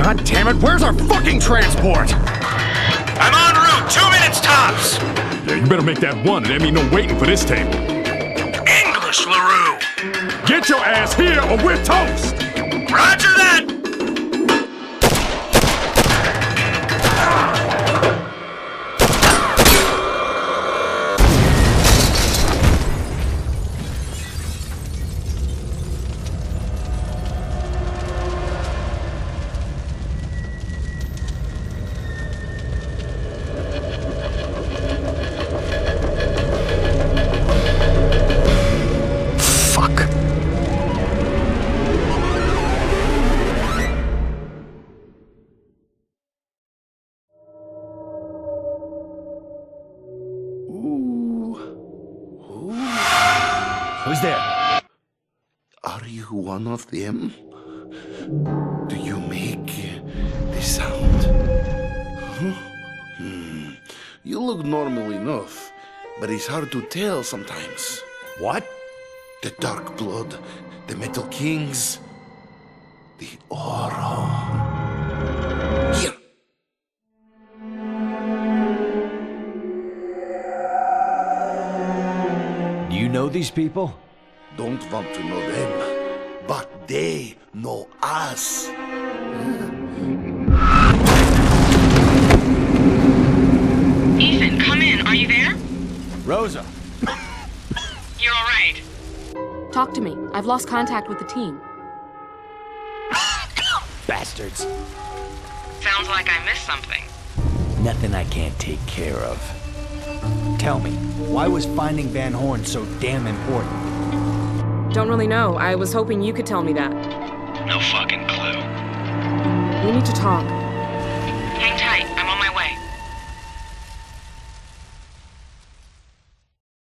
God damn it, where's our fucking transport? I'm en route, 2 minutes tops! Yeah, you better make that one. There ain't no waiting for this table. English, LaRue! Get your ass here or we're toast! Roger that! Who's there? Are you one of them? Do you make the sound? Huh? You look normal enough, but it's hard to tell sometimes. What? The Dark Blood, the Metal Kings, the Oro. Here. Do you know these people? Don't want to know them, but they know us. Ethan, come in. Are you there? Rosa. You're all right. Talk to me. I've lost contact with the team. Bastards. Sounds like I missed something. Nothing I can't take care of. Tell me, why was finding Van Horn so damn important? Don't really know. I was hoping you could tell me that. No fucking clue. We need to talk. Hang tight.